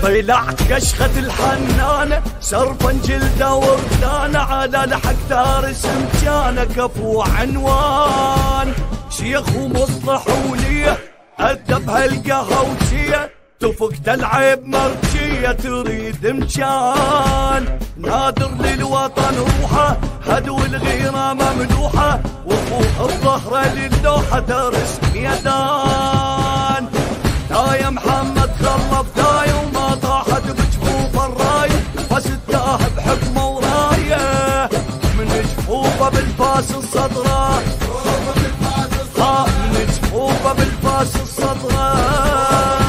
طلع كشخة الحنانة سرفا جلده وردانة على لحق دارس مكانه كفو عنوان شيخ ومصلح وليه أدب هالقهوجية تفك تلعب مرجية تريد مكان نادر للوطن روحه هدو الغيرة مملوحة وفوق الظهر للوحة درس ميدان دايا محمد خلف دايا وما طاحت بجفوف الراي فستاه بحكمه ورايه من جفوفه بالفاس الصدره من جفوفه بالفاس الصدره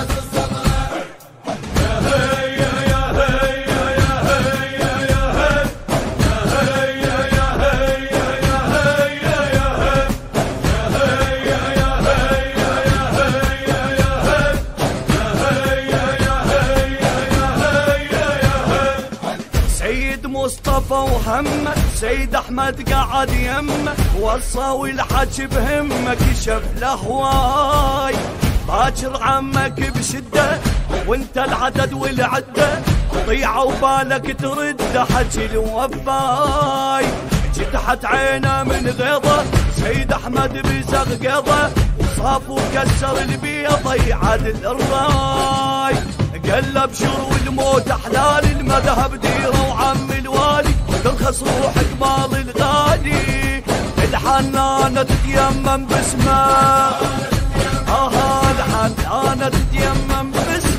مصطفى وهمه سيد احمد قعد يمه وصاوي الحج بهمه كشف لهواي باكر عمك بشده وانت العدد والعده ضيع وبالك ترد حكي الوفاي جتحت عينه من غيظه سيد احمد بزغقضه وصاف وكسر البيضه يعدل الراي قلب شرو الموت احلال المذهب ديره وعم الوالي ترخص روحك مال الغالي الحنانه تتيمم باسمه الحنانه تتيمم باسمه